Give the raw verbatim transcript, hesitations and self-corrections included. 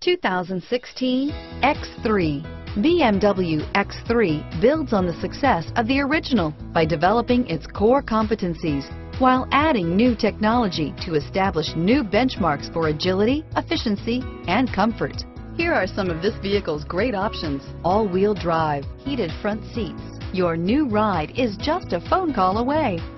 two thousand sixteen X three. B M W X three builds on the success of the original by developing its core competencies while adding new technology to establish new benchmarks for agility, efficiency, and comfort. Here are some of this vehicle's great options: all-wheel drive, heated front seats. Your new ride is just a phone call away.